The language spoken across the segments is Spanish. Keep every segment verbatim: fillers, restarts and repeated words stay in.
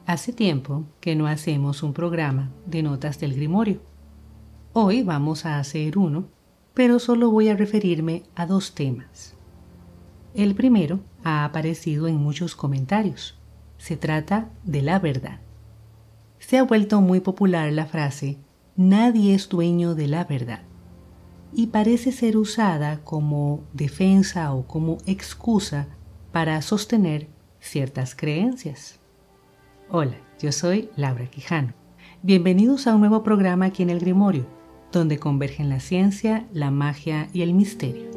Hace tiempo que no hacemos un programa de notas del Grimorio. Hoy vamos a hacer uno, pero solo voy a referirme a dos temas. El primero ha aparecido en muchos comentarios. Se trata de la verdad. Se ha vuelto muy popular la frase "nadie es dueño de la verdad" y parece ser usada como defensa o como excusa para sostener ciertas creencias. Hola, yo soy Laura Quijano. Bienvenidos a un nuevo programa aquí en el Grimorio, donde convergen la ciencia, la magia y el misterio.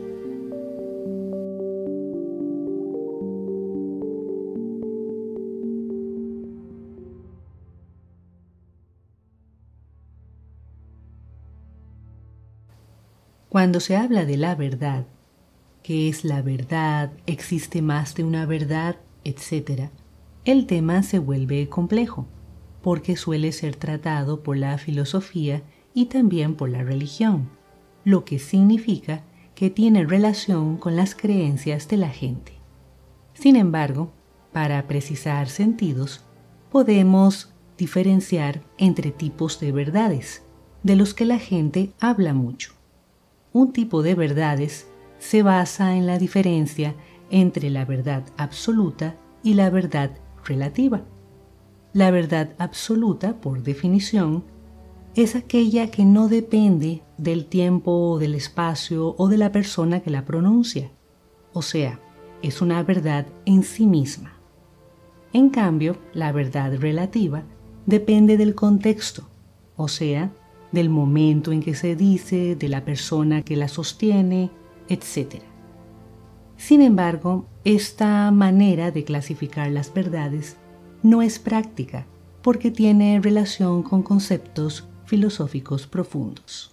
Cuando se habla de la verdad, ¿qué es la verdad? ¿Existe más de una verdad? etcétera El tema se vuelve complejo, porque suele ser tratado por la filosofía y también por la religión, lo que significa que tiene relación con las creencias de la gente. Sin embargo, para precisar sentidos, podemos diferenciar entre tipos de verdades, de los que la gente habla mucho. Un tipo de verdades se basa en la diferencia entre la verdad absoluta y la verdad relativa. La verdad absoluta, por definición, es aquella que no depende del tiempo, del espacio o de la persona que la pronuncia. O sea, es una verdad en sí misma. En cambio, la verdad relativa depende del contexto, o sea, del momento en que se dice, de la persona que la sostiene, etcétera. Sin embargo, esta manera de clasificar las verdades no es práctica porque tiene relación con conceptos filosóficos profundos.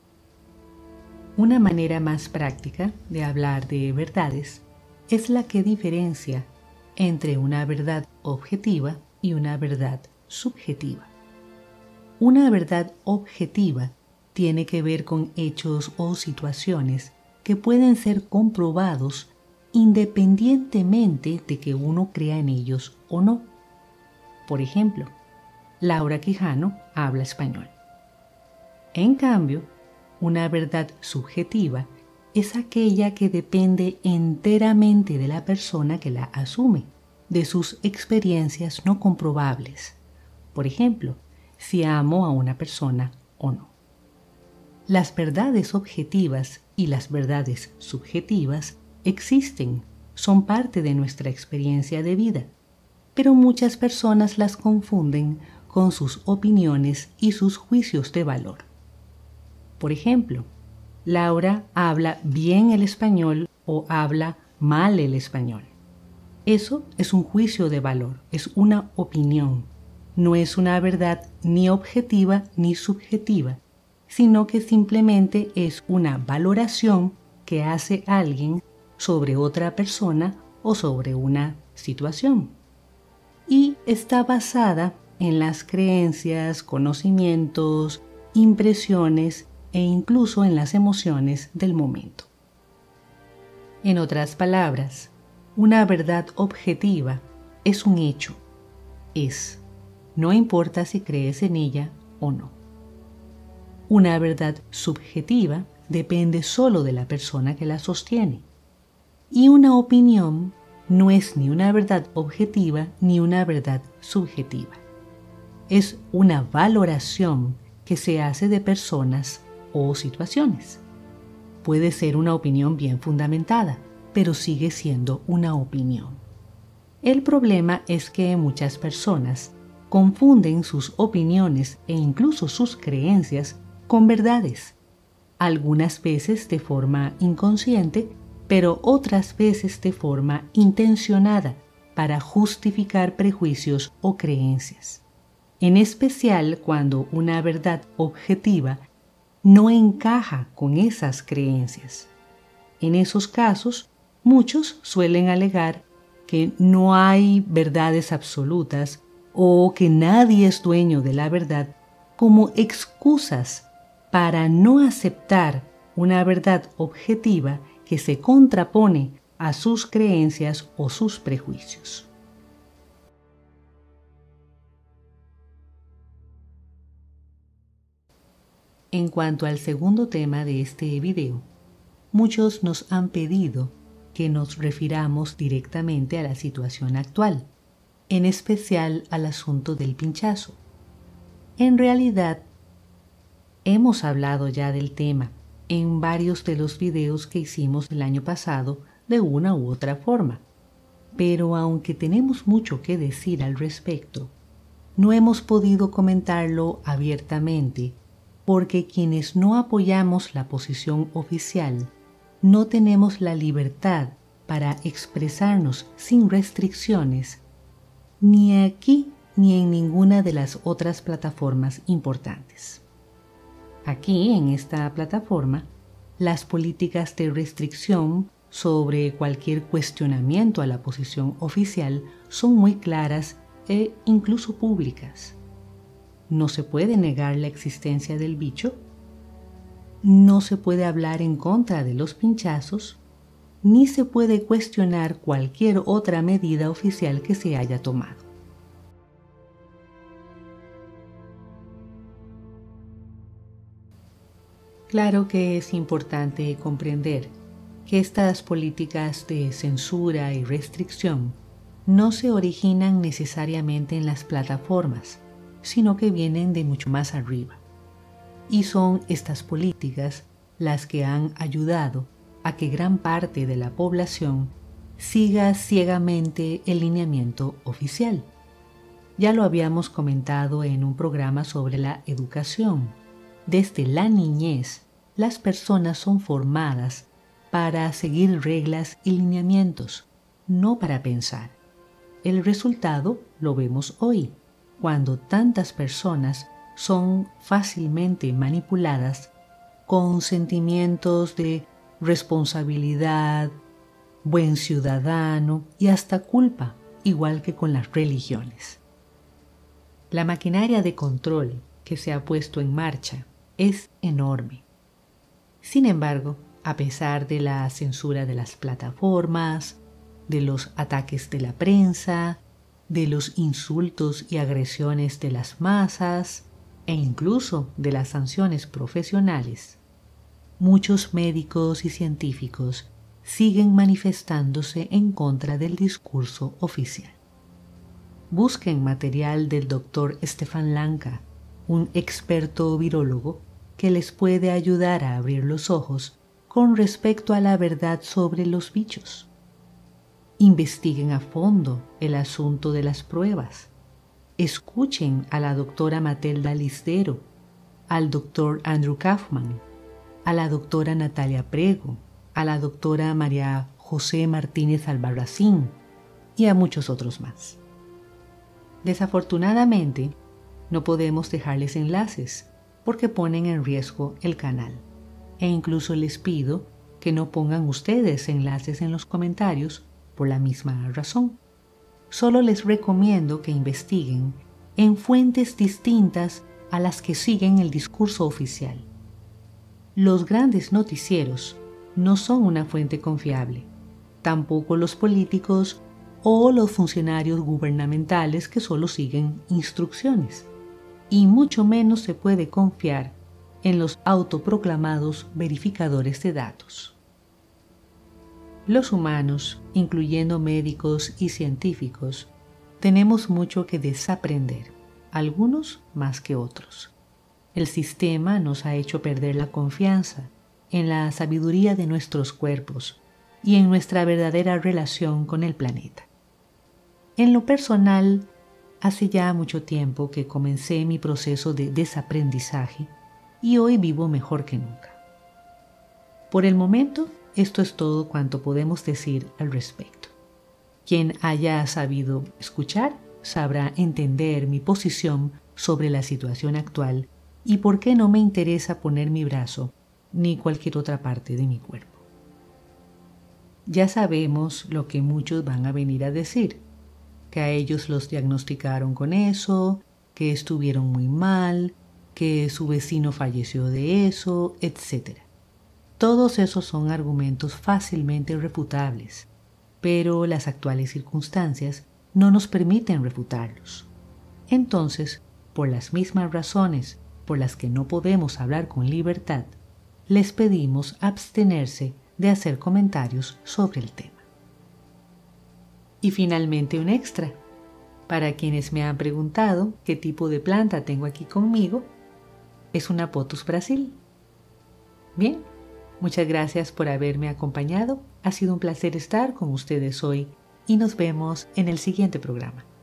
Una manera más práctica de hablar de verdades es la que diferencia entre una verdad objetiva y una verdad subjetiva. Una verdad objetiva tiene que ver con hechos o situaciones que pueden ser comprobados independientemente de que uno crea en ellos o no. Por ejemplo, Laura Quijano habla español. En cambio, una verdad subjetiva es aquella que depende enteramente de la persona que la asume, de sus experiencias no comprobables. Por ejemplo, si amo a una persona o no. Las verdades objetivas y las verdades subjetivas existen, son parte de nuestra experiencia de vida, pero muchas personas las confunden con sus opiniones y sus juicios de valor. Por ejemplo, Laura habla bien el español o habla mal el español. Eso es un juicio de valor, es una opinión. No es una verdad ni objetiva ni subjetiva, sino que simplemente es una valoración que hace alguien sobre otra persona o sobre una situación. Y está basada en las creencias, conocimientos, impresiones e incluso en las emociones del momento. En otras palabras, una verdad objetiva es un hecho, es, no importa si crees en ella o no. Una verdad subjetiva depende solo de la persona que la sostiene. Y una opinión no es ni una verdad objetiva ni una verdad subjetiva. Es una valoración que se hace de personas o situaciones. Puede ser una opinión bien fundamentada, pero sigue siendo una opinión. El problema es que muchas personas confunden sus opiniones e incluso sus creencias con verdades, algunas veces de forma inconsciente, pero otras veces de forma intencionada para justificar prejuicios o creencias. En especial cuando una verdad objetiva no encaja con esas creencias. En esos casos, muchos suelen alegar que no hay verdades absolutas o que nadie es dueño de la verdad como excusas para no aceptar una verdad objetiva que se contrapone a sus creencias o sus prejuicios. En cuanto al segundo tema de este video, muchos nos han pedido que nos refiramos directamente a la situación actual, en especial al asunto del pinchazo. En realidad, hemos hablado ya del tema en varios de los videos que hicimos el año pasado de una u otra forma, pero aunque tenemos mucho que decir al respecto, no hemos podido comentarlo abiertamente porque quienes no apoyamos la posición oficial no tenemos la libertad para expresarnos sin restricciones ni aquí ni en ninguna de las otras plataformas importantes. Aquí, en esta plataforma, las políticas de restricción sobre cualquier cuestionamiento a la posición oficial son muy claras e incluso públicas. No se puede negar la existencia del bicho, no se puede hablar en contra de los pinchazos, ni se puede cuestionar cualquier otra medida oficial que se haya tomado. Claro que es importante comprender que estas políticas de censura y restricción no se originan necesariamente en las plataformas, sino que vienen de mucho más arriba. Y son estas políticas las que han ayudado a que gran parte de la población siga ciegamente el lineamiento oficial. Ya lo habíamos comentado en un programa sobre la educación. Desde la niñez, las personas son formadas para seguir reglas y lineamientos, no para pensar. El resultado lo vemos hoy, cuando tantas personas son fácilmente manipuladas con sentimientos de responsabilidad, buen ciudadano y hasta culpa, igual que con las religiones. La maquinaria de control que se ha puesto en marcha es enorme. Sin embargo, a pesar de la censura de las plataformas, de los ataques de la prensa, de los insultos y agresiones de las masas e incluso de las sanciones profesionales, muchos médicos y científicos siguen manifestándose en contra del discurso oficial. Busquen material del doctor Stefan Lanka, un experto virólogo que les puede ayudar a abrir los ojos con respecto a la verdad sobre los bichos. Investiguen a fondo el asunto de las pruebas. Escuchen a la doctora Matelda Lisdero, al doctor Andrew Kaufman, a la doctora Natalia Prego, a la doctora María José Martínez Albarracín y a muchos otros más. Desafortunadamente, no podemos dejarles enlaces porque ponen en riesgo el canal. E incluso les pido que no pongan ustedes enlaces en los comentarios por la misma razón. Solo les recomiendo que investiguen en fuentes distintas a las que siguen el discurso oficial. Los grandes noticieros no son una fuente confiable, tampoco los políticos o los funcionarios gubernamentales que solo siguen instrucciones, y mucho menos se puede confiar en los autoproclamados verificadores de datos. Los humanos, incluyendo médicos y científicos, tenemos mucho que desaprender, algunos más que otros. El sistema nos ha hecho perder la confianza en la sabiduría de nuestros cuerpos y en nuestra verdadera relación con el planeta. En lo personal, hace ya mucho tiempo que comencé mi proceso de desaprendizaje y hoy vivo mejor que nunca. Por el momento, esto es todo cuanto podemos decir al respecto. Quien haya sabido escuchar sabrá entender mi posición sobre la situación actual y por qué no me interesa poner mi brazo ni cualquier otra parte de mi cuerpo. Ya sabemos lo que muchos van a venir a decir, que a ellos los diagnosticaron con eso, que estuvieron muy mal, que su vecino falleció de eso, etcétera. Todos esos son argumentos fácilmente refutables, pero las actuales circunstancias no nos permiten refutarlos. Entonces, por las mismas razones por las que no podemos hablar con libertad, les pedimos abstenerse de hacer comentarios sobre el tema. Y finalmente un extra. Para quienes me han preguntado qué tipo de planta tengo aquí conmigo, es una Pothos Brasil. Bien, muchas gracias por haberme acompañado. Ha sido un placer estar con ustedes hoy y nos vemos en el siguiente programa.